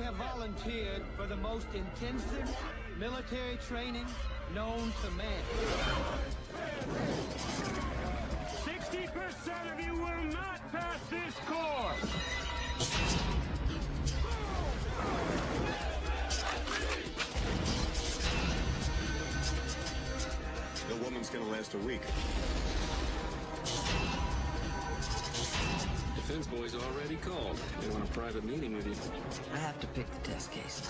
have volunteered for the most intensive military training known to man. 60% of you will not pass this course! The woman's gonna last a week. Defense boys already called. They want a private meeting with you. I have to pick the test cases.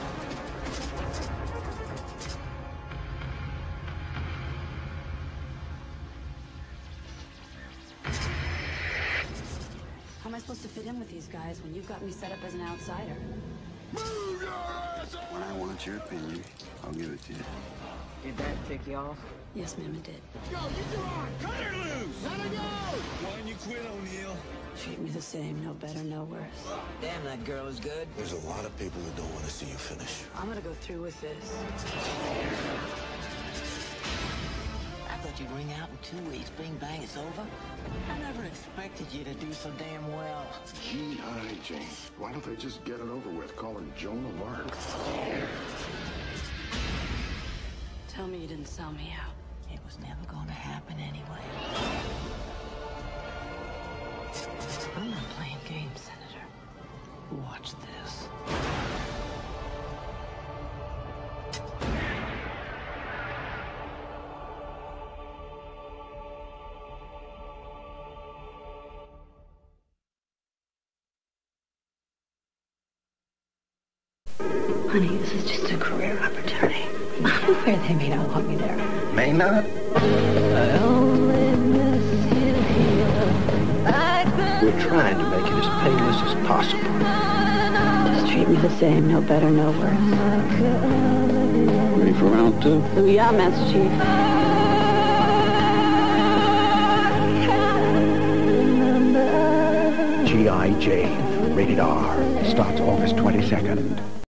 How am I supposed to fit in with these guys when you've got me set up as an outsider? Move your ass up! When I want your opinion, I'll give it to you. Did that tick you off? Yes, ma'am, it did. Go, get your arm! Cut her loose! Let her go! Why don't you quit, O'Neill? Treat me the same, no better, no worse. Damn, that girl is good. There's a lot of people who don't want to see you finish. I'm gonna go through with this. I thought you'd ring out in 2 weeks. Bing, bang, it's over. I never expected you to do so damn well. G.I. Jane. Why don't they just get it over with? Call her Joan of Arc. Tell me you didn't sell me out. It was never gonna happen anyway. I'm not playing games, Senator. Watch this. Honey, this is just a career opportunity. I'm aware they may not want me there. May not? We're trying to make it as painless as possible. Just treat me the same, no better, no worse. Ready for round two? Yeah, Master Chief. G.I. Jane. Rated R. Starts August 22nd.